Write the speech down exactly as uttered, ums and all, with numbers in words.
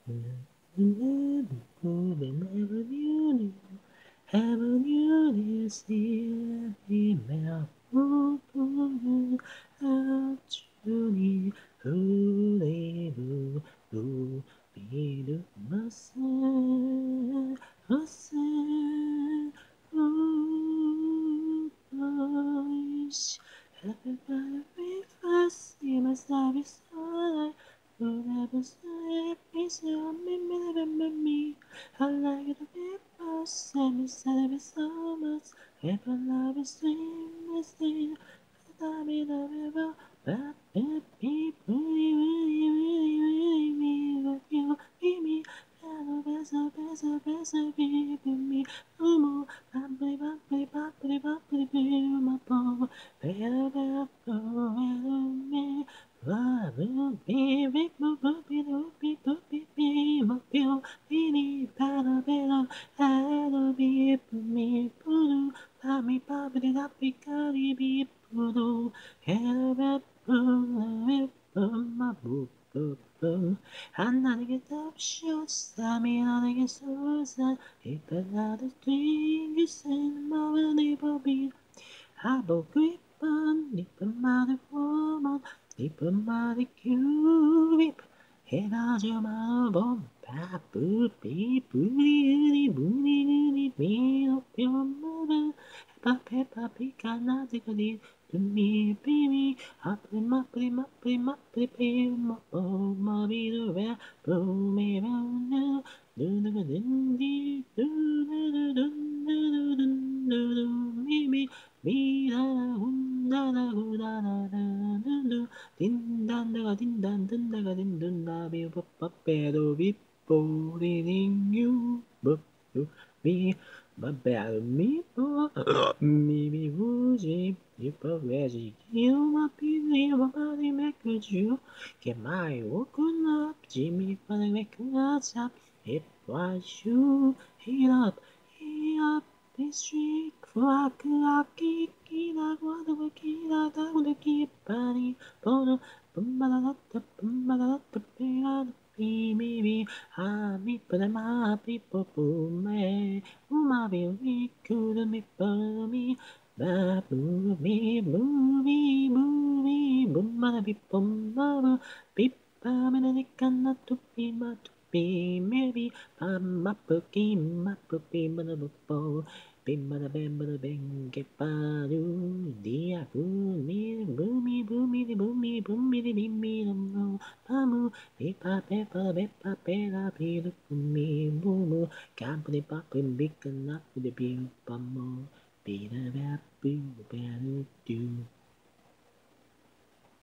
Never knew, ever knew this female who actually who live who be the master who boys everybody first see my service forever say please help me remember me I like it people say me say me so much if I love is dream is dream I mean I never but people really really really really love you give me better better better better give me no more bumpy bumpy bumpy bumpy bumpy my boy better better better me love me big boopy boopy boopy boopy my bill really better better better be for me puru Pami papi dapi kari bi puru Hello better my boop boop boop 하나님께 답시었사미 하나님께 소사 이빨라도 뛰기 센 마음을 입어비 하보 그리pan 니쁜 말을 보면 니쁜 말이 큐립 해가지고만 보면 바쁘비 뿌리으리 무리으리 미오뼈마를 해파해파피가 나지거리 미 비미 아프리마 프리마 프리마 프리피마 오마비르베 봄이라는 누누가 든디 누누누누누누누누누 미미 미라라 훈다라 후다라라누누 딘단다가 딘단 든다가 딘둔다비 뽀빠빼도 비뽀리링유 뽀삐 Babel me me me woozy you poesi you my pili my body make you get my woken up Jimmy funny make us up it was you heat up heat up this street for a kiki guarda chi da da da chi pari bono bumba da da bumba da da pera mi mi mi ha mi pa ma pi po pu me uma bi mi ku da mi pa mi ba bu mi bu mi bu mi bumba da bi bumba bu pi pa me na ni kanna tu pi ma tu pi me bi pa ma pu ki ma pu pi ma na bu po Bimba bimba bing get badu dia boomy boomy boomy the boomy boomy the bimmy no pamu pipa pepa bepa pera pilu boomy boomu campany papa big enough with the bim pamo pina babu